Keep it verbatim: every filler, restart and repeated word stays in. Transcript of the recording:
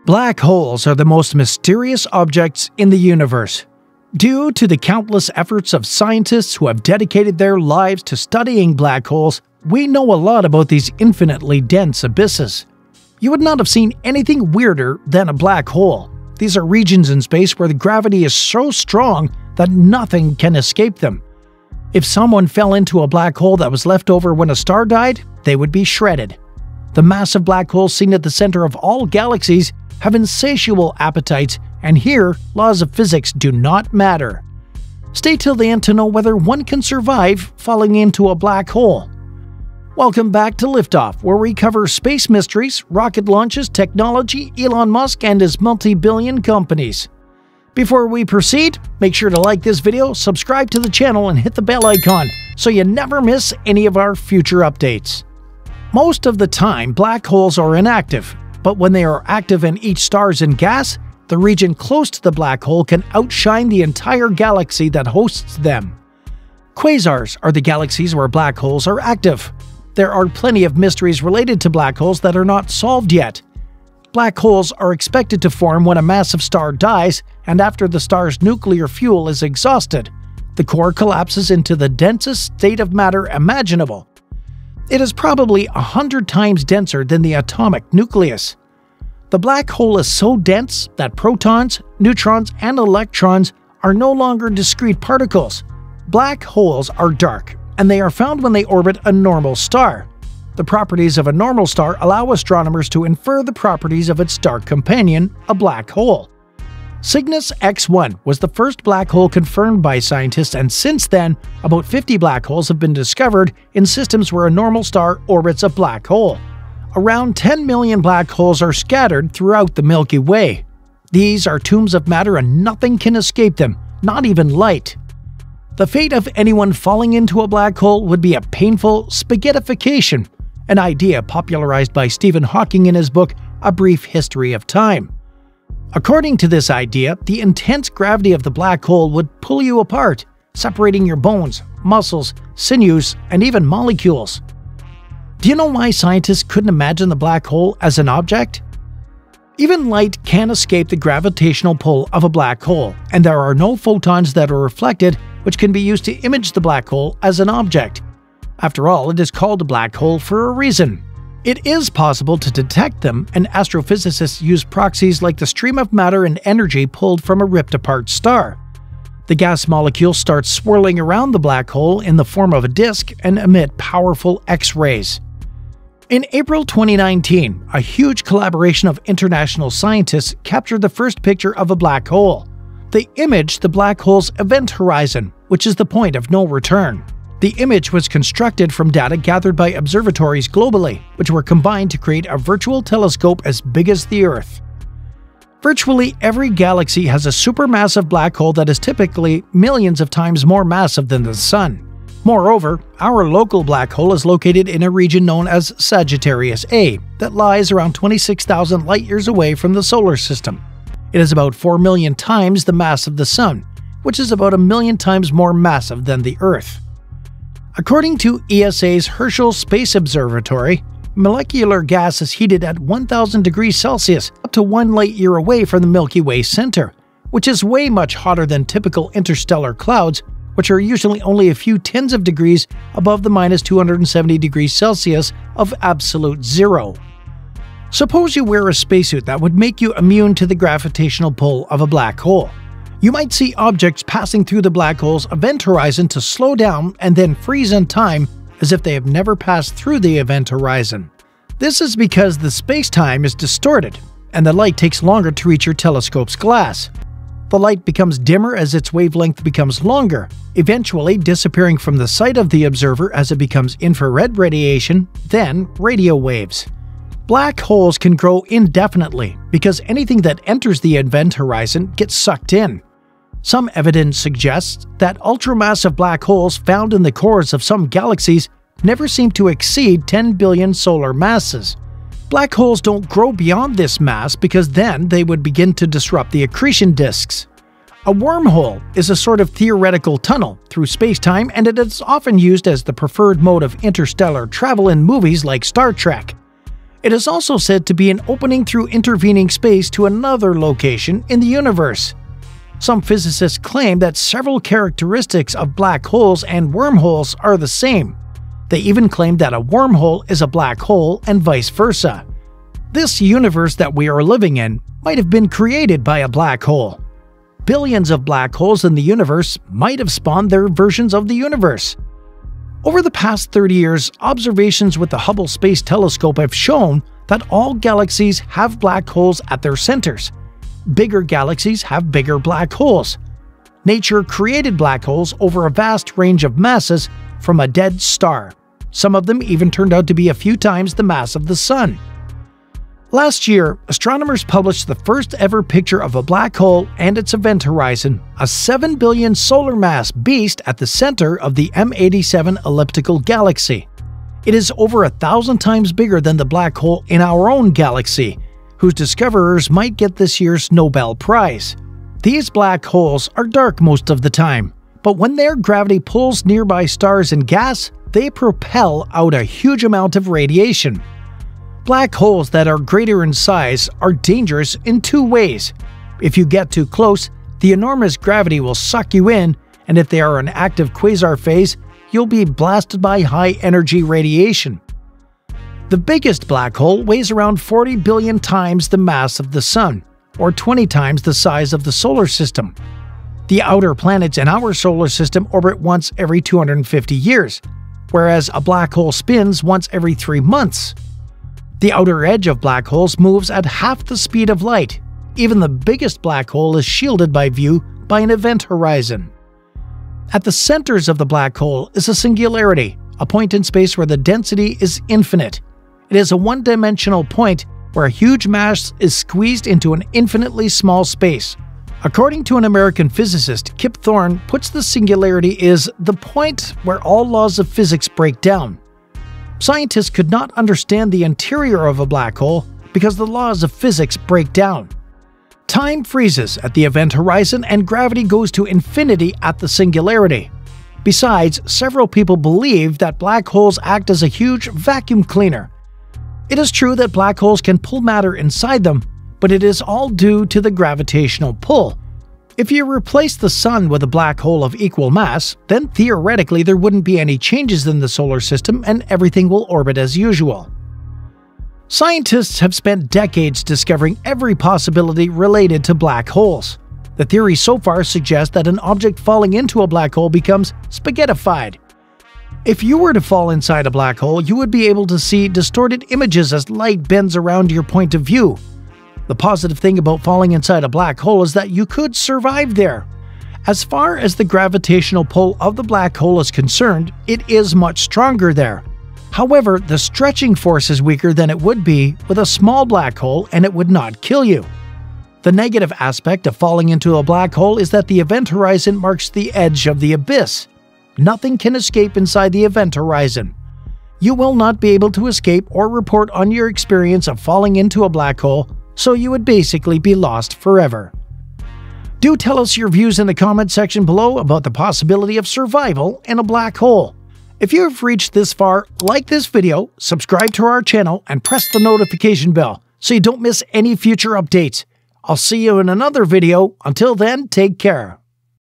Black holes are the most mysterious objects in the universe. Due to the countless efforts of scientists who have dedicated their lives to studying black holes, we know a lot about these infinitely dense abysses. You would not have seen anything weirder than a black hole. These are regions in space where the gravity is so strong that nothing can escape them. If someone fell into a black hole that was left over when a star died, they would be shredded. The massive black holes seen at the center of all galaxies have insatiable appetites, and here, laws of physics do not matter. Stay till the end to know whether one can survive falling into a black hole. Welcome back to Liftoff, where we cover space mysteries, rocket launches, technology, Elon Musk and his multi-billion companies. Before we proceed, make sure to like this video, subscribe to the channel, and hit the bell icon so you never miss any of our future updates. Most of the time, black holes are inactive, but when they are active and each star is in gas, the region close to the black hole can outshine the entire galaxy that hosts them. Quasars are the galaxies where black holes are active. There are plenty of mysteries related to black holes that are not solved yet. Black holes are expected to form when a massive star dies and after the star's nuclear fuel is exhausted. The core collapses into the densest state of matter imaginable. It is probably a hundred times denser than the atomic nucleus. The black hole is so dense that protons, neutrons, and electrons are no longer discrete particles. Black holes are dark, and they are found when they orbit a normal star. The properties of a normal star allow astronomers to infer the properties of its dark companion, a black hole. Cygnus X one was the first black hole confirmed by scientists, and since then, about fifty black holes have been discovered in systems where a normal star orbits a black hole. Around ten million black holes are scattered throughout the Milky Way. These are tombs of matter and nothing can escape them, not even light. The fate of anyone falling into a black hole would be a painful spaghettification, an idea popularized by Stephen Hawking in his book A Brief History of Time. According to this idea, the intense gravity of the black hole would pull you apart, separating your bones, muscles, sinews, and even molecules. Do you know why scientists couldn't imagine the black hole as an object? Even light can't escape the gravitational pull of a black hole, and there are no photons that are reflected which can be used to image the black hole as an object. After all, it is called a black hole for a reason. It is possible to detect them, and astrophysicists use proxies like the stream of matter and energy pulled from a ripped-apart star. The gas molecules start swirling around the black hole in the form of a disk and emit powerful X-rays. In April twenty nineteen, a huge collaboration of international scientists captured the first picture of a black hole. They imaged the black hole's event horizon, which is the point of no return. The image was constructed from data gathered by observatories globally, which were combined to create a virtual telescope as big as the Earth. Virtually every galaxy has a supermassive black hole that is typically millions of times more massive than the Sun. Moreover, our local black hole is located in a region known as Sagittarius A that lies around twenty-six thousand light-years away from the solar system. It is about four million times the mass of the Sun, which is about a million times more massive than the Earth. According to E S A's Herschel Space Observatory, molecular gas is heated at one thousand degrees Celsius up to one light-year away from the Milky Way center, which is way much hotter than typical interstellar clouds, which are usually only a few tens of degrees above the minus two hundred seventy degrees Celsius of absolute zero. Suppose you wear a spacesuit that would make you immune to the gravitational pull of a black hole. You might see objects passing through the black hole's event horizon to slow down and then freeze in time as if they have never passed through the event horizon. This is because the space-time is distorted, and the light takes longer to reach your telescope's glass. The light becomes dimmer as its wavelength becomes longer, eventually disappearing from the sight of the observer as it becomes infrared radiation, then radio waves. Black holes can grow indefinitely because anything that enters the event horizon gets sucked in. Some evidence suggests that ultramassive black holes found in the cores of some galaxies never seem to exceed ten billion solar masses. Black holes don't grow beyond this mass because then they would begin to disrupt the accretion disks. A wormhole is a sort of theoretical tunnel through space-time, and it is often used as the preferred mode of interstellar travel in movies like Star Trek. It is also said to be an opening through intervening space to another location in the universe. Some physicists claim that several characteristics of black holes and wormholes are the same. They even claim that a wormhole is a black hole and vice versa. This universe that we are living in might have been created by a black hole. Billions of black holes in the universe might have spawned their versions of the universe. Over the past thirty years, observations with the Hubble Space Telescope have shown that all galaxies have black holes at their centers. Bigger galaxies have bigger black holes. Nature created black holes over a vast range of masses from a dead star. Some of them even turned out to be a few times the mass of the Sun. Last year, astronomers published the first ever picture of a black hole and its event horizon, a seven billion solar mass beast at the center of the M eighty-seven elliptical galaxy. It is over a thousand times bigger than the black hole in our own galaxy, whose discoverers might get this year's Nobel Prize. These black holes are dark most of the time, but when their gravity pulls nearby stars and gas, they propel out a huge amount of radiation. Black holes that are greater in size are dangerous in two ways. If you get too close, the enormous gravity will suck you in, and if they are in active quasar phase, you'll be blasted by high-energy radiation. The biggest black hole weighs around forty billion times the mass of the Sun, or twenty times the size of the solar system. The outer planets in our solar system orbit once every two hundred fifty years, whereas a black hole spins once every three months. The outer edge of black holes moves at half the speed of light. Even the biggest black hole is shielded by view by an event horizon. At the centers of the black hole is a singularity, a point in space where the density is infinite. It is a one-dimensional point where a huge mass is squeezed into an infinitely small space. According to an American physicist, Kip Thorne puts the singularity is the point where all laws of physics break down. Scientists could not understand the interior of a black hole because the laws of physics break down. Time freezes at the event horizon and gravity goes to infinity at the singularity. Besides, several people believe that black holes act as a huge vacuum cleaner. It is true that black holes can pull matter inside them, but it is all due to the gravitational pull. If you replace the Sun with a black hole of equal mass, then theoretically there wouldn't be any changes in the solar system and everything will orbit as usual. Scientists have spent decades discovering every possibility related to black holes. The theory so far suggests that an object falling into a black hole becomes spaghettified. If you were to fall inside a black hole, you would be able to see distorted images as light bends around your point of view. The positive thing about falling inside a black hole is that you could survive there. As far as the gravitational pull of the black hole is concerned, it is much stronger there. However, the stretching force is weaker than it would be with a small black hole, and it would not kill you. The negative aspect of falling into a black hole is that the event horizon marks the edge of the abyss. Nothing can escape inside the event horizon. You will not be able to escape or report on your experience of falling into a black hole, so you would basically be lost forever. Do tell us your views in the comment section below about the possibility of survival in a black hole. If you have reached this far, like this video, subscribe to our channel, and press the notification bell so you don't miss any future updates. I'll see you in another video. Until then, take care.